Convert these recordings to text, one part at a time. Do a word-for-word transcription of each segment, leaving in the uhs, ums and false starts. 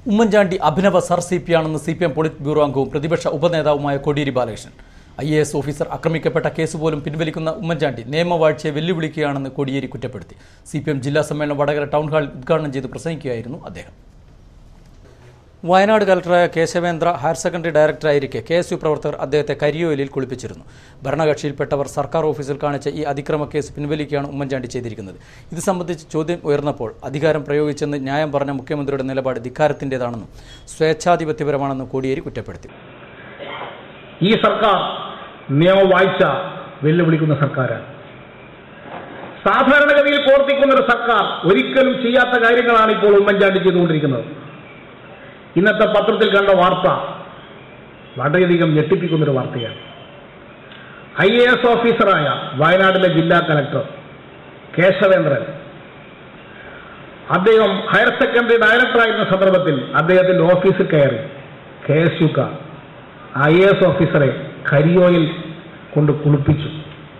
ഉമ്മൻചാണ്ടി അഭിനവ sir C P ആണെന്ന് C P M politburo അംഗവും പ്രതിപക്ഷ ഉപനേതാവുമായ Kodiyeri Balakrishnan. I A S officer ആക്രമിക്കപ്പെട്ട കേസ് പോലും പിൻവലിക്കുന്ന ഉമ്മൻചാണ്ടി നിയമവാഴ്ചയെ വെല്ലുവിളിക്കുകയാണെന്ന് കോടിയേരി കുറ്റപ്പെടുത്തി. സി പി എം ജില്ലാ സമ്മേളനം വടകര ടൗൺ ഹാളിൽ ഉദ്ഘാടനം ചെയ്ത് പ്രസംഗിക്കുകയായിരുന്നു അദ്ദേഹം. വയനാട് കലക്ടറായ കേശവേന്ദ്ര ഹയർ സെക്കൻഡറി ഡയറക്ടറായിരിക്കെ കെ എസ് യു പ്രവർത്തകർ അദ്ദേഹത്തെ കരിയോയിലിൽ കുളിപ്പിച്ചിരുന്നു. ഭരണകക്ഷിയിൽപ്പെട്ടവർ സർക്കാർ ഓഫീസിൽ കാണിച്ച ഈ അതിക്രമ കേസ് പിൻവലിക്കുകയാണ് ഉമ്മൻചാണ്ടി ചെയ്തിരിക്കുന്നത്. ഇത് സംബന്ധിച്ച് ചോദ്യം ഉയർന്നപ്പോൾ അധികാരം പ്രയോഗിച്ചെന്ന് ന്യായം പറഞ്ഞ മുഖ്യമന്ത്രിയുടെ നിലപാട് ധിക്കാരത്തിൻ്റെതാണെന്നും സ്വേച്ഛാധിപത്യപരമാണെന്നും കോടിയേരി കുറ്റപ്പെടുത്തി. ഈ സർക്കാർ നിയമവാഴ്ച വെല്ലുവിളിക്കുന്ന സർക്കാരാണ്. സാധാരണഗതിയിൽ പ്രവർത്തിക്കുന്ന ഒരു സർക്കാർ ഒരിക്കലും ചെയ്യാത്ത കാര്യങ്ങളാണ് ഇപ്പോൾ ഉമ്മൻചാണ്ടി ചെയ്തുകൊണ്ടിരിക്കുന്നത്. ഇന്നത്തെ പത്രത്തിൽ കണ്ട വാർത്ത വളരെയധികം ഞെട്ടിപ്പിക്കുന്നൊരു വാർത്തയാണ്. ഐ എ എസ് ഓഫീസറായ വയനാട്ടിലെ ജില്ലാ കലക്ടർ കേശവേന്ദ്രൻ, അദ്ദേഹം ഹയർ സെക്കൻഡറി ഡയറക്ടറായിരുന്ന സന്ദർഭത്തിൽ അദ്ദേഹത്തിന്റെ ഓഫീസിൽ കയറി കെ എസ് യുക്കാർ ഐ എ എസ് ഓഫീസറെ കരിയോയിൽ കൊണ്ട് കുളിപ്പിച്ചു.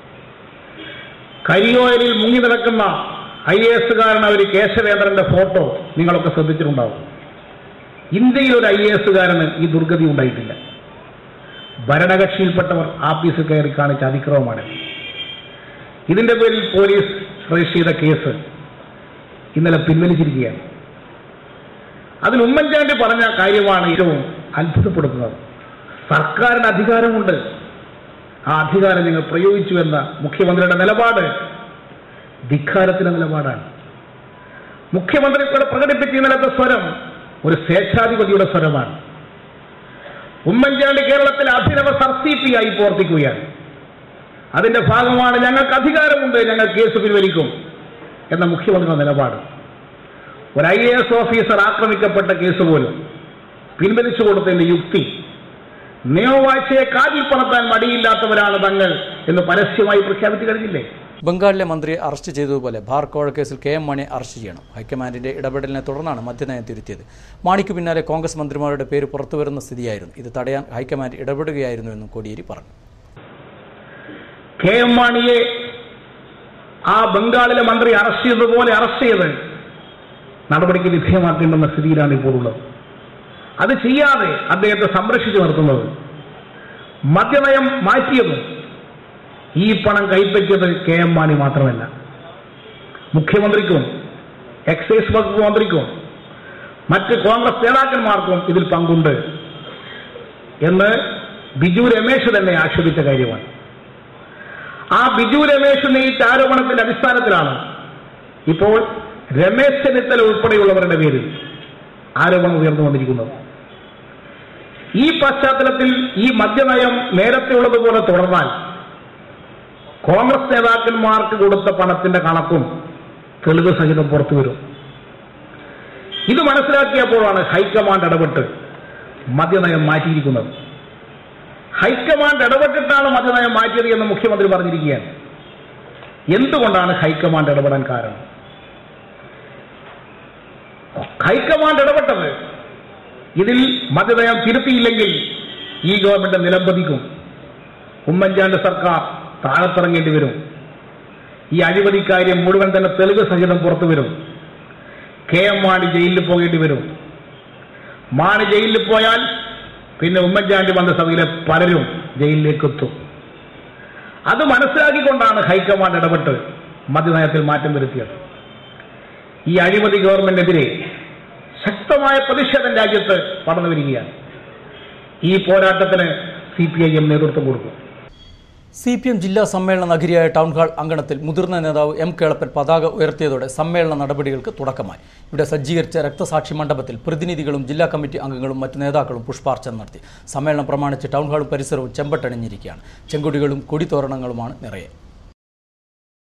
കരിയോയിലിൽ മുങ്ങി നടക്കുന്ന ഐ എ എസുകാരൻ അവർ കേശവേന്ദ്രന്റെ ഫോട്ടോ നിങ്ങളൊക്കെ ശ്രദ്ധിച്ചിട്ടുണ്ടാവും. ഇന്ത്യയിൽ ഒരു ഐ എ എസുകാരന് ഈ ദുർഗതി ഉണ്ടായിട്ടില്ല. ഭരണകക്ഷിയിൽപ്പെട്ടവർ ആഫീസിൽ കയറി കാണിച്ച അതിക്രമമാണ്. ഇതിന്റെ പേരിൽ പോലീസ് രജിസ്റ്റർ ചെയ്ത കേസ് ഇന്നലെ പിൻവലിച്ചിരിക്കുകയാണ്. അതിൽ ഉമ്മൻചാണ്ടി പറഞ്ഞ കാര്യമാണ് ഏറ്റവും അത്ഭുതപ്പെടുത്തുന്നത്. സർക്കാരിന് അധികാരമുണ്ട്, ആ അധികാരം നിങ്ങൾ പ്രയോഗിച്ചു എന്ന മുഖ്യമന്ത്രിയുടെ നിലപാട് ധിക്കാരത്തിന്റെ നിലപാടാണ്. മുഖ്യമന്ത്രി പ്രകടിപ്പിച്ച ഇന്നലത്തെ സ്വരം ഒരു സ്വേച്ഛാധിപതിയുടെ സ്വരമാണ്. ഉമ്മൻചാണ്ടി കേരളത്തിലെ അഭിനവ സർ സി പി ആയി പ്രവർത്തിക്കുകയാണ്. അതിന്റെ ഭാഗമാണ് ഞങ്ങൾക്ക് അധികാരമുണ്ട്, ഞങ്ങൾ കേസ് പിൻവലിക്കും എന്ന മുഖ്യമന്ത്രിയുടെ നിലപാട്. ഒരു ഐ എ എസ് ഓഫീസർ ആക്രമിക്കപ്പെട്ട കേസ് പോലും പിൻവലിച്ചു കൊടുത്തതിന്റെ യുക്തി നിയമവാഴ്ചയെ കാറ്റിൽ പറത്താൻ മടിയില്ലാത്തവരാണ് തങ്ങൾ എന്ന് പരസ്യമായി പ്രഖ്യാപിച്ചു കഴിഞ്ഞില്ലേ? ബംഗാളിലെ മന്ത്രിയെ അറസ്റ്റ് ചെയ്തതുപോലെ ബാർ കോഴ കേസിൽ കെ എം മാണിയെ അറസ്റ്റ് ചെയ്യണം. ഹൈക്കമാൻഡിന്റെ ഇടപെടലിനെ തുടർന്നാണ് മദ്യനയം തിരുത്തിയത്. മാണിക്ക് പിന്നാലെ കോൺഗ്രസ് മന്ത്രിമാരുടെ പേര് പുറത്തുവരുന്ന സ്ഥിതിയായിരുന്നു. ഇത് തടയാൻ ഹൈക്കമാൻഡ് ഇടപെടുകയായിരുന്നുവെന്നും കോടിയേരി പറഞ്ഞു. കെ എം മാണിയെ ആ ബംഗാളിലെ മന്ത്രി അറസ്റ്റ് ചെയ്തതുപോലെ അറസ്റ്റ് ചെയ്ത് നടപടിക്ക് വിധേയമാക്കേണ്ടുന്ന സ്ഥിതിയിലാണ് ഇപ്പോൾ ഉള്ളത്. അത് ചെയ്യാതെ അദ്ദേഹത്തെ സംരക്ഷിച്ചു നിർത്തുന്നത്, മദ്യനയം മാറ്റിയതും ഈ പണം കൈപ്പറ്റിയത് കെ എം മാണി മാത്രമല്ല, മുഖ്യമന്ത്രിക്കും എക്സൈസ് വകുപ്പ് മന്ത്രിക്കും മറ്റ് കോൺഗ്രസ് നേതാക്കന്മാർക്കും ഇതിൽ പങ്കുണ്ട് എന്ന് ബിജു രമേശ് തന്നെ ആക്ഷേപിച്ച കാര്യമാണ്. ആ ബിജു രമേശ് ഉന്നയിച്ച ആരോപണത്തിന്റെ അടിസ്ഥാനത്തിലാണ് ഇപ്പോൾ രമേശ് ചെന്നിത്തല ഉൾപ്പെടെയുള്ളവരുടെ പേരിൽ ആരോപണം ഉയർന്നുകൊണ്ടിരിക്കുന്നത്. ഈ പശ്ചാത്തലത്തിൽ ഈ മദ്യനയം നേരത്തെ ഉള്ളതുപോലെ തുടർന്നാൽ കോൺഗ്രസ് നേതാക്കന്മാർക്ക് കൊടുത്ത പണത്തിന്റെ കണക്കും തെളിവ് സഹിതം പുറത്തുവരും. ഇത് മനസ്സിലാക്കിയപ്പോഴാണ് ഹൈക്കമാൻഡ് ഇടപെട്ട് മദ്യനയം മാറ്റിയിരിക്കുന്നത്. ഹൈക്കമാൻഡ് ഇടപെട്ടിട്ടാണ് മദ്യനയം മാറ്റിയത് എന്ന് മുഖ്യമന്ത്രി പറഞ്ഞിരിക്കുകയാണ്. എന്തുകൊണ്ടാണ് ഹൈക്കമാൻഡ് ഇടപെടാൻ കാരണം? ഹൈക്കമാൻഡ് ഇടപെട്ടത് ഇതിൽ മദ്യനയം തിരുത്തിയില്ലെങ്കിൽ ഈ ഗവൺമെന്റ് നിലംപതിക്കും. ഉമ്മൻചാണ്ടി സർക്കാർ താഴത്തിറങ്ങേണ്ടി വരും. ഈ അഴിമതി കാര്യം മുഴുവൻ തന്നെ തെളിവ് സഹിതം പുറത്തു വരും. കെ എം മാണി ജയിലിൽ പോകേണ്ടി വരും. മാണി ജയിലിൽ പോയാൽ പിന്നെ ഉമ്മൻചാണ്ടി മന്ത്രിസഭയിലെ പലരും ജയിലിലേക്ക് എത്തും. അത് മനസ്സിലാക്കിക്കൊണ്ടാണ് ഹൈക്കമാൻഡ് ഇടപെട്ട് മദ്യനയത്തിൽ മാറ്റം വരുത്തിയത്. ഈ അഴിമതി ഗവൺമെന്റിനെതിരെ ശക്തമായ പ്രതിഷേധം രാജ്യത്ത് പടർന്നു വരികയാണ്. ഈ പോരാട്ടത്തിന് സി പി ഐ എം നേതൃത്വം കൊടുക്കും. സി പി എം ജില്ലാ സമ്മേളന നഗരിയായ ടൗൺഹാൾ അങ്കണത്തിൽ മുതിർന്ന നേതാവ് എം കേളപ്പൻ പതാക ഉയർത്തിയതോടെ സമ്മേളന നടപടികൾക്ക് തുടക്കമായി. ഇവിടെ സജ്ജീകരിച്ച രക്തസാക്ഷി മണ്ഡപത്തിൽ പ്രതിനിധികളും ജില്ലാ കമ്മിറ്റി അംഗങ്ങളും മറ്റു നേതാക്കളും പുഷ്പാർച്ചന നടത്തി. സമ്മേളനം പ്രമാണിച്ച് ടൗൺഹാളും പരിസരവും ചെമ്പട്ടണിഞ്ഞിരിക്കുകയാണ്. ചെങ്കൊടികളും കൊടിത്തോരണങ്ങളുമാണ് നിറയെ.